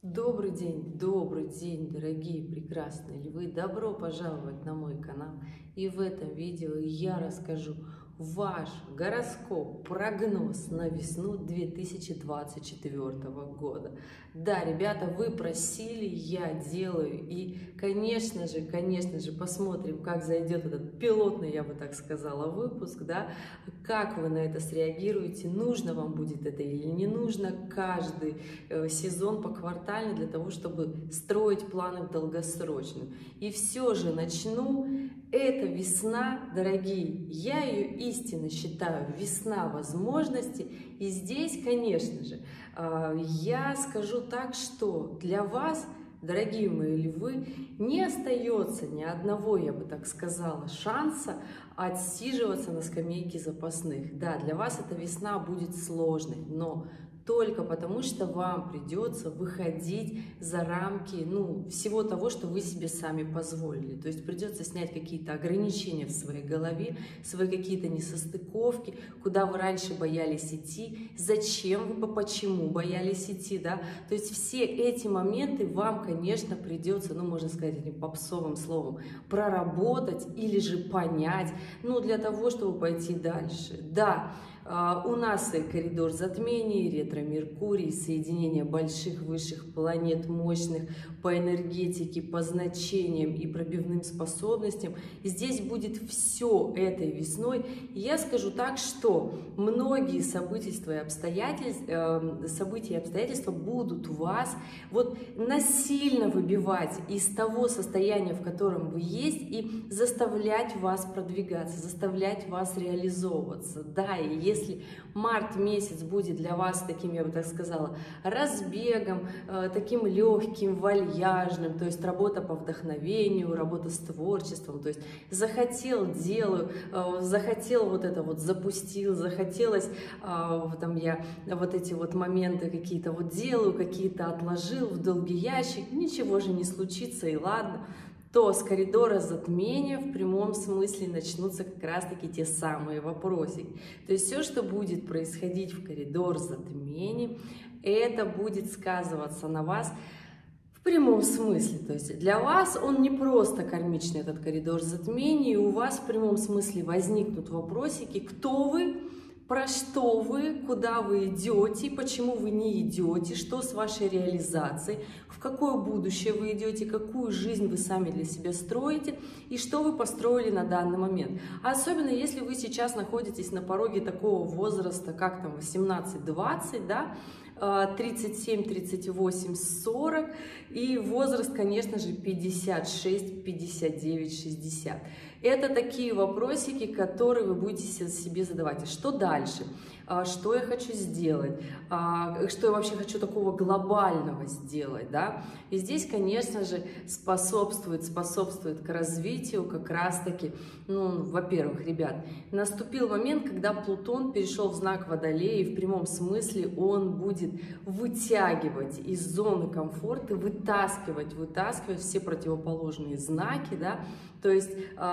Добрый день, дорогие прекрасные львы! Добро пожаловать на мой канал. И в этом видео я расскажу ваш гороскоп, прогноз на весну 2024 года. Да, ребята, вы просили, я делаю. И, конечно же, посмотрим, как зайдет этот пилотный, я бы так сказала, выпуск, да, как вы на это среагируете, нужно вам будет это или не нужно, каждый сезон поквартально для того, чтобы строить планы в долгосрочную. И все же начну. Это весна, дорогие, я ее истинно считаю весна возможностей. И здесь, конечно же, я скажу так, что для вас, дорогие мои львы, не остается ни одного, я бы так сказала, шанса отсиживаться на скамейке запасных. Да, для вас эта весна будет сложной, но только потому, что вам придется выходить за рамки, всего того, что вы себе сами позволили. То есть придется снять какие-то ограничения в своей голове, свои какие-то несостыковки, куда вы раньше боялись идти, зачем вы, почему боялись идти, да. То есть все эти моменты вам, конечно, придется, можно сказать этим попсовым словом, проработать или же понять, для того, чтобы пойти дальше. Да, у нас и коридор затмений, ретро-Меркурий, соединение больших высших планет, мощных по энергетике, по значениям и пробивным способностям. И здесь будет все этой весной. И я скажу так, что многие события и обстоятельства будут вас насильно выбивать из того состояния, в котором вы есть, и заставлять вас продвигаться, заставлять вас реализовываться. Да, и если март месяц будет для вас таким, я бы так сказала, разбегом, таким легким, вальяжным, то есть работа по вдохновению, работа с творчеством, то есть захотел — делаю, захотел запустил, захотелось, я эти моменты какие-то делаю, какие-то отложил в долгий ящик, ничего же не случится, и ладно. То с коридора затмения в прямом смысле начнутся как раз-таки те самые вопросики. То есть все, что будет происходить в коридор затмения, это будет сказываться на вас в прямом смысле. То есть для вас он не просто кармичный, этот коридор затмения, и у вас в прямом смысле возникнут вопросики: кто вы, про что вы, куда вы идете, почему вы не идете, что с вашей реализацией, в какое будущее вы идете, какую жизнь вы сами для себя строите и что вы построили на данный момент. А особенно если вы сейчас находитесь на пороге такого возраста, как там 18-20, да, 37, 38, 40 и возраст, конечно же, 56, 59, 60. Это такие вопросики, которые вы будете себе задавать. Что дальше? Что я хочу сделать? Что я вообще хочу такого глобального сделать? Да? И здесь, конечно же, способствует к развитию как раз-таки, во-первых, ребят, наступил момент, когда Плутон перешел в знак Водолея, и в прямом смысле он будет вытягивать из зоны комфорта, вытаскивать все противоположные знаки, да. То есть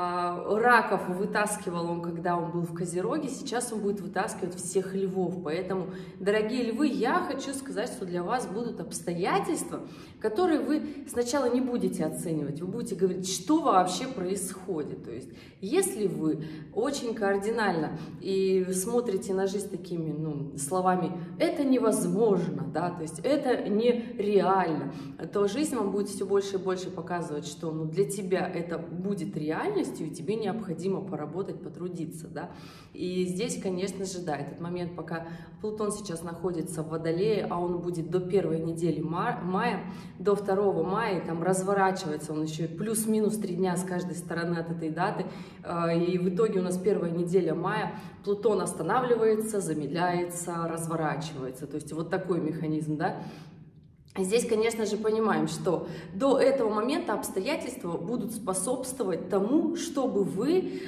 раков вытаскивал он, когда он был в Козероге, сейчас он будет вытаскивать всех львов. Поэтому, дорогие львы, я хочу сказать, что для вас будут обстоятельства, которые вы сначала не будете оценивать. Вы будете говорить, что вообще происходит. То есть, если вы очень кардинально и смотрите на жизнь такими словами «это невозможно», да, то есть «это нереально», то жизнь вам будет все больше и больше показывать, что для тебя это будет реальностью, и тебе необходимо поработать, потрудиться, да. И здесь, конечно же, да, этот момент, пока Плутон сейчас находится в Водолее, а он будет до первой недели мая, до 2 мая, и там разворачивается он еще плюс-минус 3 дня с каждой стороны от этой даты, и в итоге у нас первая неделя мая, Плутон останавливается, замедляется, разворачивается, то есть вот такой механизм, да. Здесь, конечно же, понимаем, что до этого момента обстоятельства будут способствовать тому, чтобы вы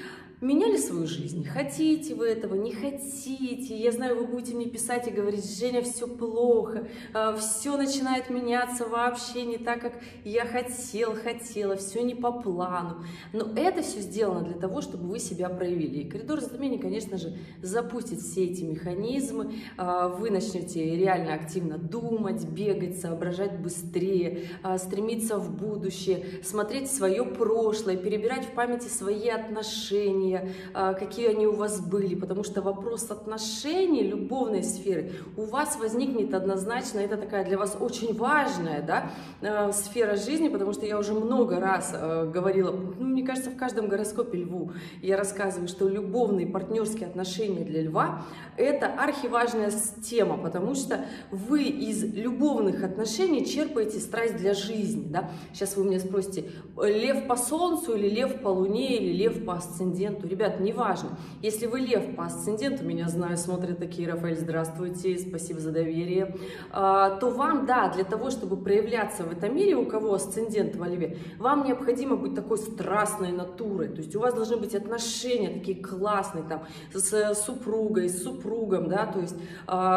меняли свою жизнь? Хотите вы этого, не хотите? Я знаю, вы будете мне писать и говорить: Женя, все плохо, все начинает меняться вообще не так, как я хотела, все не по плану. Но это все сделано для того, чтобы вы себя проявили. И коридор затмения, конечно же, запустит все эти механизмы, вы начнете реально активно думать, бегать, соображать быстрее, стремиться в будущее, смотреть в свое прошлое, перебирать в памяти свои отношения, какие они у вас были, потому что вопрос отношений, любовной сферы у вас возникнет однозначно, это такая для вас очень важная, да, сфера жизни, потому что я уже много раз говорила, мне кажется, в каждом гороскопе Льву я рассказываю, что любовные партнерские отношения для Льва это архиважная тема, потому что вы из любовных отношений черпаете страсть для жизни, да. Сейчас вы меня спросите, лев по солнцу или лев по луне или лев по асценденту? Ребят, неважно. Если вы лев по асценденту, меня знаю, смотрят такие: Рафаэль, здравствуйте, спасибо за доверие, то вам, да, для того, чтобы проявляться в этом мире, у кого асцендент во льве, вам необходимо быть такой страстной натурой, то есть у вас должны быть отношения такие классные, там, с супругой, с супругом, да, то есть,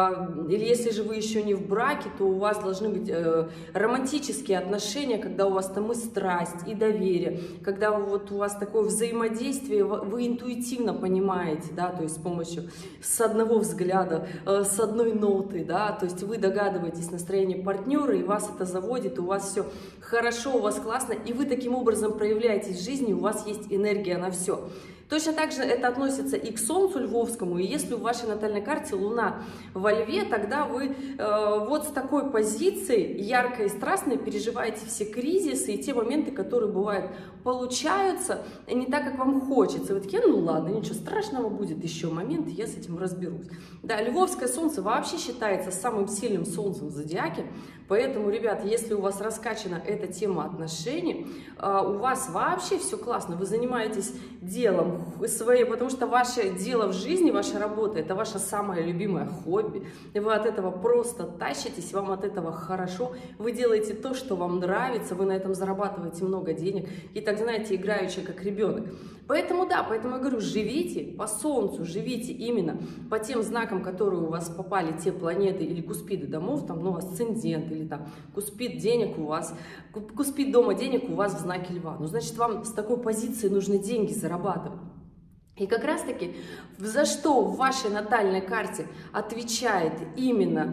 или если же вы еще не в браке, то у вас должны быть романтические отношения, когда у вас там и страсть, и доверие, когда вот у вас такое взаимодействие, вы интуитивно понимаете, да, то есть с помощью, с одного взгляда, с одной ноты, да, то есть вы догадываетесь настроение партнера, и вас это заводит, у вас все хорошо, у вас классно, и вы таким образом проявляетесь в жизни, у вас есть энергия на все. Точно так же это относится и к Солнцу Львовскому, и если в вашей натальной карте Луна во Льве, тогда вы вот с такой позиции яркой и страстной переживаете все кризисы и те моменты, которые бывают, получаются не так, как вам хочется. Вы такие: ну ладно, ничего страшного, будет еще момент, я с этим разберусь. Да, Львовское Солнце вообще считается самым сильным Солнцем в зодиаке, поэтому, ребята, если у вас раскачана эта тема отношений, у вас вообще все классно, вы занимаетесь делом своим, потому что ваше дело в жизни, ваша работа, это ваше самое любимое хобби, вы от этого просто тащитесь, вам от этого хорошо, вы делаете то, что вам нравится, вы на этом зарабатываете много денег, и так, знаете, играючи как ребенок. Поэтому, да, поэтому я говорю, живите по Солнцу, живите именно по тем знакам, которые у вас попали, те планеты или куспиды домов, там, ну, асцендент, или там куспид денег у вас, куспид дома денег у вас в знаке Льва. Ну, значит, вам с такой позиции нужно деньги зарабатывать. И как раз-таки, за что в вашей натальной карте отвечает именно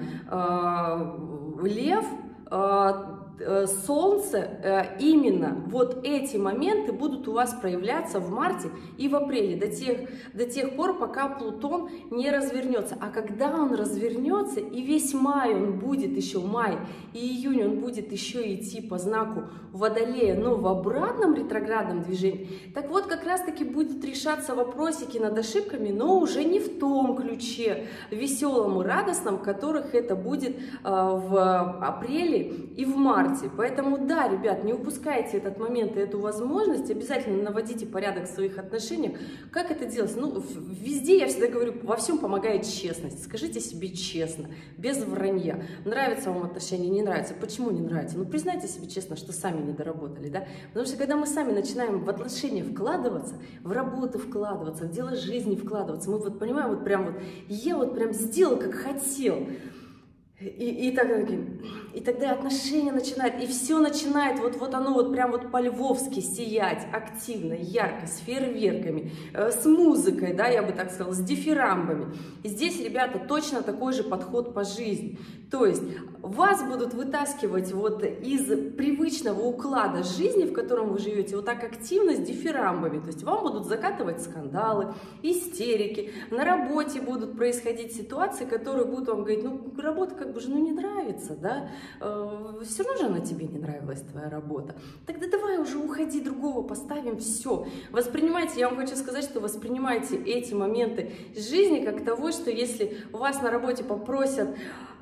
Лев, Солнце, именно вот эти моменты будут у вас проявляться в марте и в апреле, до тех пор, пока Плутон не развернется. А когда он развернется, и весь май он будет еще, май и июнь он будет еще идти по знаку Водолея, но в обратном ретроградном движении, так вот как раз-таки будут решаться вопросики над ошибками, но уже не в том ключе веселом и радостном, в которых это будет в апреле и в марте. Поэтому, да, ребят, не упускайте этот момент и эту возможность, обязательно наводите порядок в своих отношениях. Как это делать? Ну, везде, я всегда говорю, во всем помогает честность. Скажите себе честно, без вранья. Нравится вам отношения, не нравится. Почему не нравится? Ну, признайте себе честно, что сами не доработали, да? Потому что, когда мы сами начинаем в отношения вкладываться, в работу вкладываться, в дело жизни вкладываться, мы вот понимаем, вот прям вот, я вот прям сделал, как хотел. И тогда отношения начинают, и все начинает, вот оно вот прям вот по-львовски сиять, активно, ярко, с фейерверками, с музыкой, да, я бы так сказала, с дифирамбами. И здесь, ребята, точно такой же подход по жизни. То есть вас будут вытаскивать вот из привычного уклада жизни, в котором вы живете, вот так активно с дифирамбами. То есть вам будут закатывать скандалы, истерики, на работе будут происходить ситуации, которые будут вам говорить: ну, работа как бы же, ну, не нравится, да, все равно же она тебе не нравилась, твоя работа. Тогда давай уже уходи, другого поставим, все. Воспринимайте, я вам хочу сказать, что воспринимайте эти моменты жизни как того, что если вас на работе попросят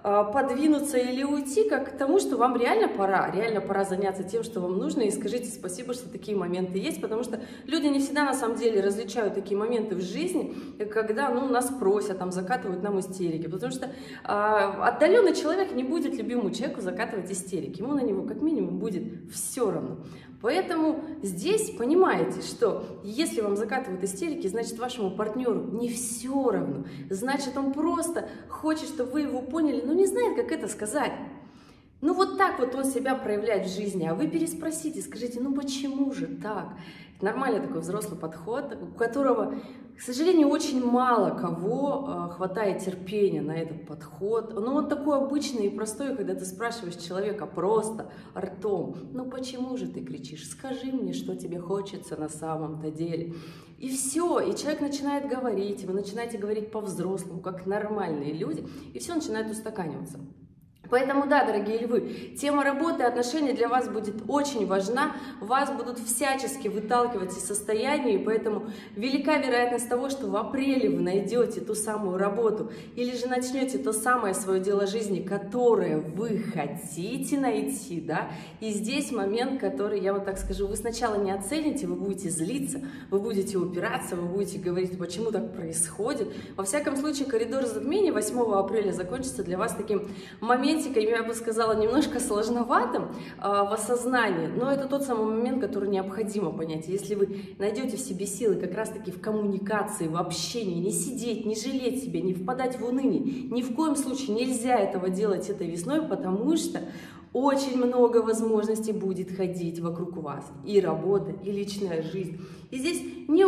подвинуться или уйти, как к тому, что вам реально пора заняться тем, что вам нужно, и скажите спасибо, что такие моменты есть, потому что люди не всегда на самом деле различают такие моменты в жизни, когда, ну, нас просят, там, закатывают нам истерики, потому что отдаленный человек не будет любимому человеку закатывать истерики, ему на него как минимум будет все равно. Поэтому здесь понимаете, что если вам закатывают истерики, значит, вашему партнеру не все равно. Значит, он просто хочет, чтобы вы его поняли, но не знает, как это сказать. Ну вот так вот он себя проявляет в жизни, а вы переспросите, скажите, ну почему же так? Это нормальный такой взрослый подход, у которого, к сожалению, очень мало кого хватает терпения на этот подход. Но он такой обычный и простой, когда ты спрашиваешь человека просто ртом, ну почему же ты кричишь? Скажи мне, что тебе хочется на самом-то деле. И все, и человек начинает говорить, вы начинаете говорить по-взрослому, как нормальные люди, и все начинает устаканиваться. Поэтому, да, дорогие львы, тема работы и отношений для вас будет очень важна, вас будут всячески выталкивать из состояния, и поэтому велика вероятность того, что в апреле вы найдете ту самую работу, или же начнете то самое свое дело жизни, которое вы хотите найти, да, и здесь момент, который, я вот так скажу, вы сначала не оцените, вы будете злиться, вы будете упираться, вы будете говорить, почему так происходит. Во всяком случае, коридор затмения 8 апреля закончится для вас таким моментом, я бы сказала, немножко сложноватым в осознании, но это тот самый момент, который необходимо понять. Если вы найдете в себе силы как раз-таки в коммуникации, в общении, не сидеть, не жалеть себя, не впадать в уныние, ни в коем случае нельзя этого делать этой весной, потому что очень много возможностей будет ходить вокруг вас. И работа, и личная жизнь. И здесь не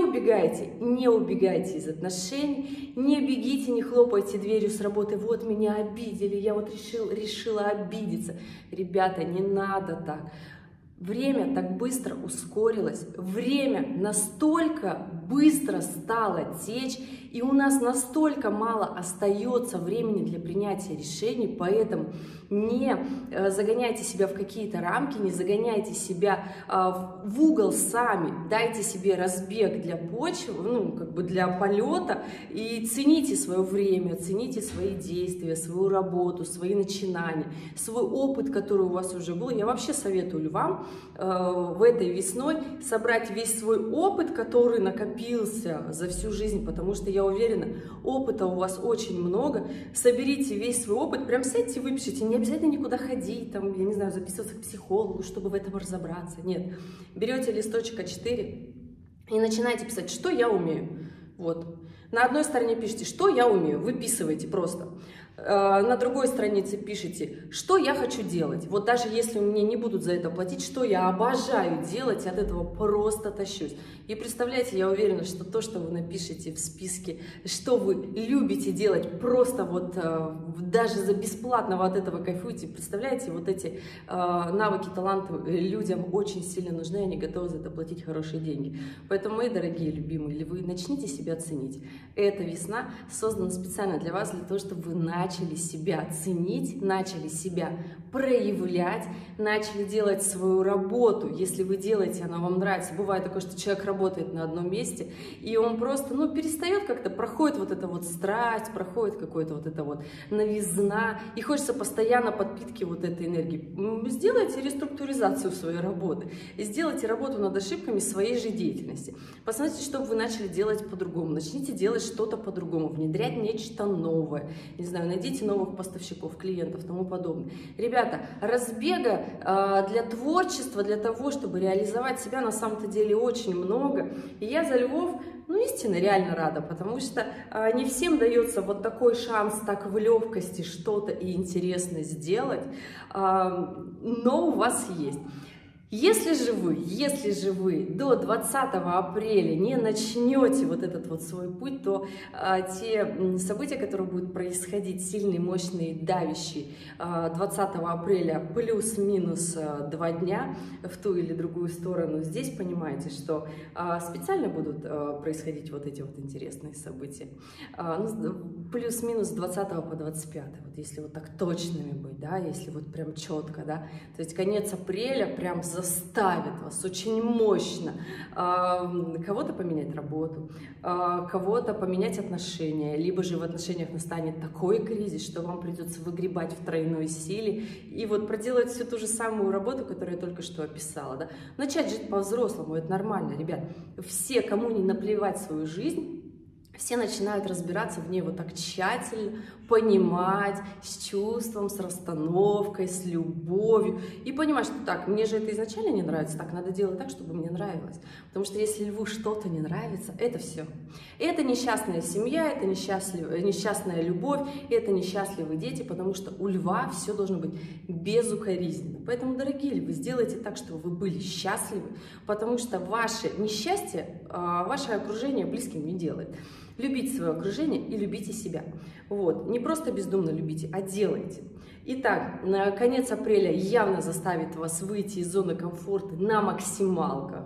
убегайте из отношений, не бегите, не хлопайте дверью с работы. Вот меня обидели, я вот решила обидеться. Ребята, не надо так. Время так быстро ускорилось, время настолько быстро стало течь, и у нас настолько мало остается времени для принятия решений, поэтому не загоняйте себя в какие-то рамки, не загоняйте себя в угол сами, дайте себе разбег для почвы, ну, как бы для полета, и цените свое время, цените свои действия, свою работу, свои начинания, свой опыт, который у вас уже был. Я вообще советую вам в этой весной собрать весь свой опыт, который накопился за всю жизнь, потому что я уверена, опыта у вас очень много. Соберите весь свой опыт, прям сядьте, выпишите, не обязательно никуда ходить, там, я не знаю, записываться к психологу, чтобы в этом разобраться. Нет, берете листочек А4 и начинаете писать, что я умею. Вот. На одной стороне пишите, что я умею, выписывайте просто. На другой странице пишите, что я хочу делать. Вот даже если мне не будут за это платить, что я обожаю делать, от этого просто тащусь. И представляете, я уверена, что то, что вы напишете в списке, что вы любите делать, просто вот даже за бесплатно вы от этого кайфуете. Представляете, вот эти навыки, таланты людям очень сильно нужны, они готовы за это платить хорошие деньги. Поэтому, мои дорогие любимые львы, начните себя ценить. Эта весна создана специально для вас, для того, чтобы вы начали себя ценить, начали себя проявлять, начали делать свою работу. Если вы делаете, она вам нравится. Бывает такое, что человек работает на одном месте, и он просто, ну, перестает как-то, проходит вот эта вот страсть, проходит какое-то вот это вот новизна, и хочется постоянно подпитки вот этой энергии. Сделайте реструктуризацию своей работы, сделайте работу над ошибками своей же деятельности. Посмотрите, чтобы вы начали делать по-другому, начните делать что-то по-другому, внедрять нечто новое, не знаю, найдите новых поставщиков, клиентов, тому подобное. Ребята, разбега для творчества, для того, чтобы реализовать себя, на самом-то деле очень много. И я за львов, ну, истинно реально рада, потому что не всем дается вот такой шанс так в легкости что-то и интересно сделать, но у вас есть. Если же вы до 20 апреля не начнете вот этот вот свой путь, то те события, которые будут происходить, сильные, мощные, давящие, 20 апреля плюс-минус 2 дня в ту или другую сторону, здесь понимаете, что специально будут происходить вот эти вот интересные события. Плюс-минус 20 по 25, вот если вот так точными быть, да, если вот прям четко, да, то есть конец апреля прям заставит вас очень мощно кого-то поменять работу, кого-то поменять отношения, либо же в отношениях настанет такой кризис, что вам придется выгребать в тройной силе и вот проделать всю ту же самую работу, которую я только что описала. Да? Начать жить по-взрослому, это нормально, ребят. Все, кому не наплевать свою жизнь, все начинают разбираться в ней вот так тщательно, понимать, с чувством, с расстановкой, с любовью. И понимать, что так, мне же это изначально не нравится, так, надо делать так, чтобы мне нравилось. Потому что если льву что-то не нравится, это все. Это несчастная семья, это несчастная любовь, это несчастливые дети, потому что у льва все должно быть безукоризненно. Поэтому, дорогие львы, сделайте так, чтобы вы были счастливы, потому что ваше несчастье, ваше окружение близким не делает. Любите свое окружение и любите себя. Вот. Не просто бездумно любите, а делайте. Итак, конец апреля явно заставит вас выйти из зоны комфорта на максималках.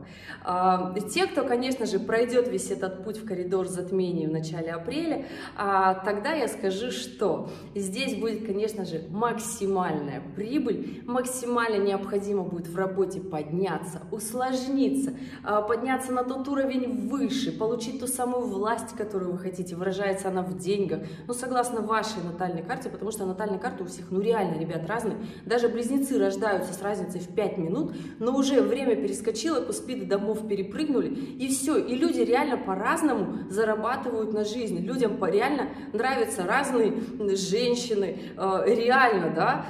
Те, кто, конечно же, пройдет весь этот путь в коридор затмений в начале апреля, тогда я скажу, что здесь будет, конечно же, максимальная прибыль, максимально необходимо будет в работе подняться, усложниться, подняться на тот уровень выше, получить ту самую власть, которую вы хотите. Выражается она в деньгах, ну, согласно вашей натальной карте, потому что натальная карта у всех, ну, реально, ребят, разные. Даже близнецы рождаются с разницей в 5 минут, но уже время перескочило, куспиды домов перепрыгнули, и все. И люди реально по-разному зарабатывают на жизнь. Людям реально нравятся разные женщины. Реально, да.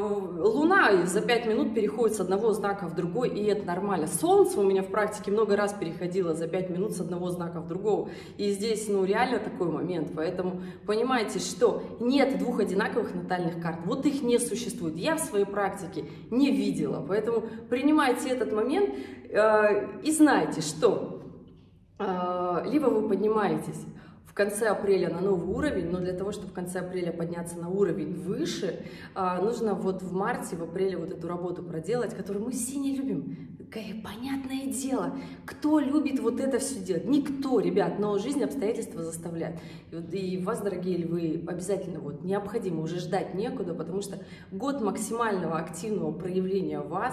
Луна за 5 минут переходит с одного знака в другой, и это нормально. Солнце у меня в практике много раз переходило за 5 минут с одного знака в другого. И здесь, ну, реально такой момент. Поэтому понимаете, что нет двух одинаковых натальных карт. Вот их не существует. Я в своей практике не видела. Поэтому принимайте этот момент и знайте, что либо вы поднимаетесь в конце апреля на новый уровень, но для того, чтобы в конце апреля подняться на уровень выше, нужно вот в марте, в апреле вот эту работу проделать, которую мы все не любим. Понятное дело, кто любит вот это все делать? Никто, ребят, но жизнь, обстоятельства заставляют. И вас, дорогие львы, обязательно вот необходимо уже ждать некуда, потому что год максимального активного проявления вас,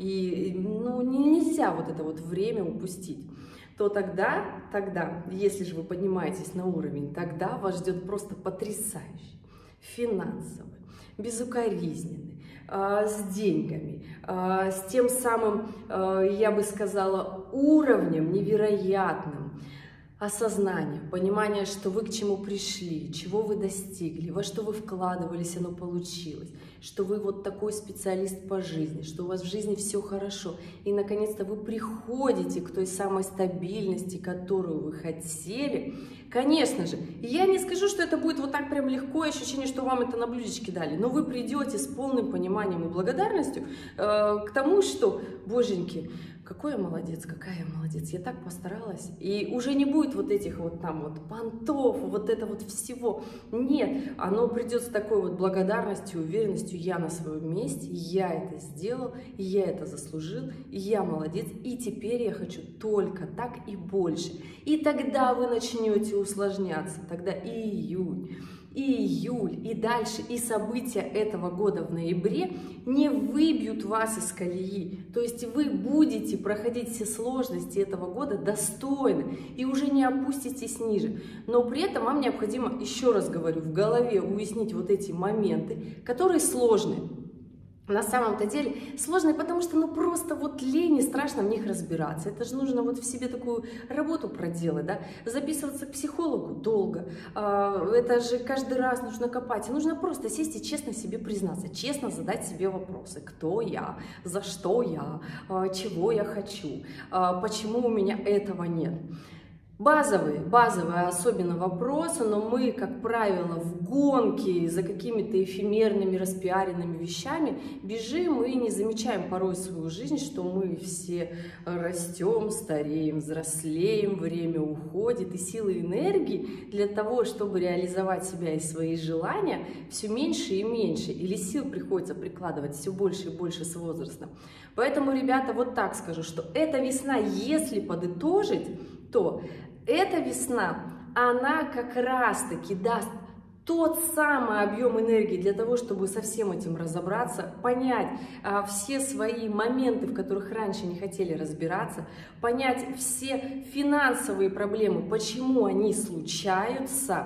и ну, нельзя вот это вот время упустить. То тогда, если же вы поднимаетесь на уровень, тогда вас ждет просто потрясающий, финансовый, безукоризненный, с деньгами, с тем самым, я бы сказала, уровнем невероятным осознания, понимания, что вы к чему пришли, чего вы достигли, во что вы вкладывались, оно получилось, что вы вот такой специалист по жизни, что у вас в жизни все хорошо, и наконец-то вы приходите к той самой стабильности, которую вы хотели. Конечно же, я не скажу, что это будет вот так прям легко, ощущение, что вам это на блюдечке дали, но вы придете с полным пониманием и благодарностью к тому, что, боженьки, какой я молодец, какая я молодец, я так постаралась. И уже не будет вот этих вот там вот понтов, вот это вот всего. Нет, оно придет с такой вот благодарностью, уверенностью: я на своем месте, я это сделал, я это заслужил, я молодец, и теперь я хочу только так и больше. И тогда вы начнете усложняться, тогда и июнь, и июль, и дальше, и события этого года в ноябре не выбьют вас из колеи. То есть вы будете проходить все сложности этого года достойно и уже не опуститесь ниже. Но при этом вам необходимо, еще раз говорю, в голове уяснить вот эти моменты, которые сложные. На самом-то деле сложные, потому что ну просто вот лень и страшно в них разбираться. Это же нужно вот в себе такую работу проделать, да? Записываться к психологу долго. Это же каждый раз нужно копать. И нужно просто сесть и честно себе признаться, честно задать себе вопросы. Кто я? За что я? Чего я хочу? Почему у меня этого нет? Базовые особенно вопросы, но мы, как правило, в гонке за какими-то эфемерными, распиаренными вещами бежим и не замечаем порой свою жизнь, что мы все растем, стареем, взрослеем, время уходит, и силы и энергии для того, чтобы реализовать себя и свои желания, все меньше и меньше, или сил приходится прикладывать все больше и больше с возрастом. Поэтому, ребята, вот так скажу, что эта весна, если подытожить, то эта весна, она как раз-таки даст тот самый объем энергии для того, чтобы со всем этим разобраться, понять все свои моменты, в которых раньше не хотели разбираться, понять все финансовые проблемы, почему они случаются,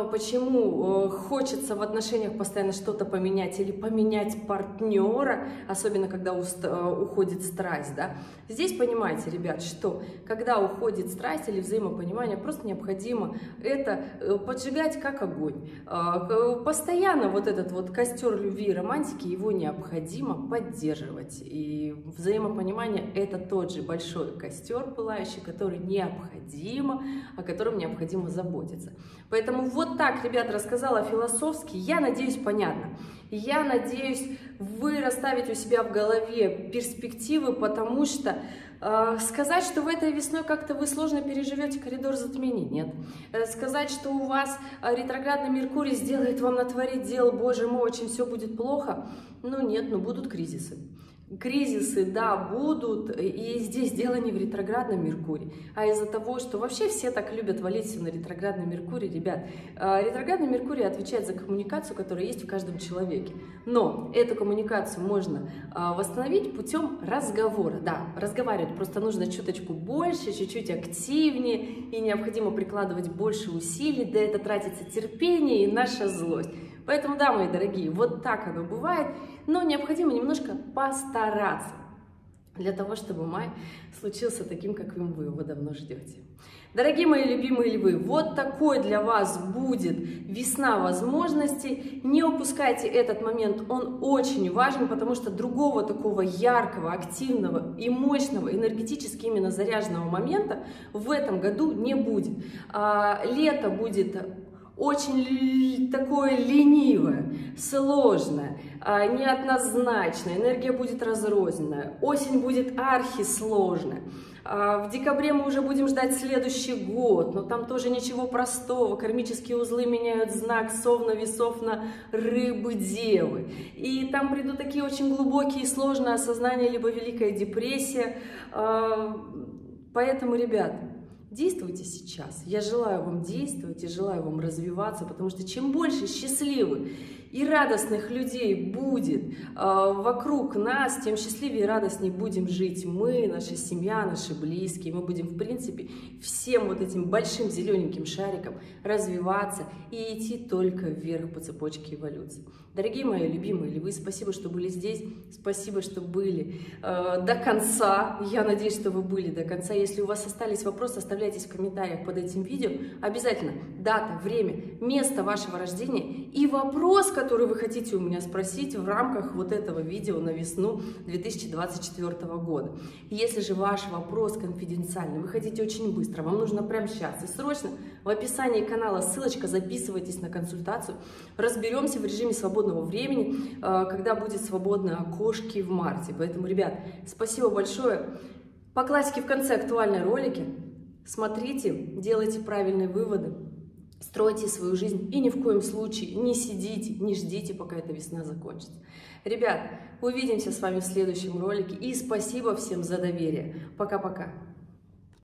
почему хочется в отношениях постоянно что-то поменять или поменять партнера, особенно когда уходит страсть, да. Здесь понимаете, ребят, что когда уходит страсть или взаимопонимание, просто необходимо это поджигать как огонь. Постоянно вот этот вот костер любви и романтики, его необходимо поддерживать. И взаимопонимание — это тот же большой костер пылающий, который необходимо, о котором необходимо заботиться. Поэтому вот так, ребят, рассказала философски. Я надеюсь, понятно. Я надеюсь, вы расставите у себя в голове перспективы, потому что сказать, что в этой весной как-то вы сложно переживете коридор затмений, нет. Сказать, что у вас ретроградный Меркурий сделает вам натворить дел, боже мой, очень все будет плохо, ну нет, но будут кризисы. Кризисы, да, будут, и здесь дело не в ретроградном Меркурии, а из-за того, что вообще все так любят валить все на ретроградный Меркурий, ребят. Ретроградный Меркурий отвечает за коммуникацию, которая есть в каждом человеке, но эту коммуникацию можно восстановить путем разговора, да, разговаривать просто нужно чуточку больше, чуть-чуть активнее, и необходимо прикладывать больше усилий, да, это тратится терпение и наша злость. Поэтому, да, мои дорогие, вот так оно бывает, но необходимо немножко постараться для того, чтобы май случился таким, каким вы его давно ждете. Дорогие мои любимые львы, вот такой для вас будет весна возможностей. Не упускайте этот момент, он очень важен, потому что другого такого яркого, активного и мощного, энергетически именно заряженного момента в этом году не будет. Лето будет очень такое ленивое, сложное, неоднозначное, энергия будет разрозненная, осень будет архисложная. В декабре мы уже будем ждать следующий год, но там тоже ничего простого. Кармические узлы меняют знак Совна, Весов на Рыбы, Девы. И там придут такие очень глубокие и сложные осознания, либо Великая депрессия. Поэтому, ребят, действуйте сейчас. Я желаю вам действовать и желаю вам развиваться, потому что чем больше счастливых и радостных людей будет вокруг нас, тем счастливее и радостнее будем жить мы, наша семья, наши близкие. Мы будем, в принципе, всем вот этим большим зелененьким шариком развиваться и идти только вверх по цепочке эволюции. Дорогие мои любимые львы, спасибо, что были здесь, спасибо, что были до конца. Я надеюсь, что вы были до конца. Если у вас остались вопросы, оставляйтесь в комментариях под этим видео. Обязательно дата, время, место вашего рождения и вопрос, который вы хотите у меня спросить в рамках вот этого видео на весну 2024 года. Если же ваш вопрос конфиденциальный, вы хотите очень быстро, вам нужно прямо сейчас и срочно, в описании канала ссылочка, записывайтесь на консультацию. Разберемся в режиме свободного времени, когда будет свободное окошки в марте. Поэтому, ребят, спасибо большое. По классике в конце актуальные ролики. Смотрите, делайте правильные выводы. Стройте свою жизнь и ни в коем случае не сидите, не ждите, пока эта весна закончится. Ребят, увидимся с вами в следующем ролике и спасибо всем за доверие. Пока-пока.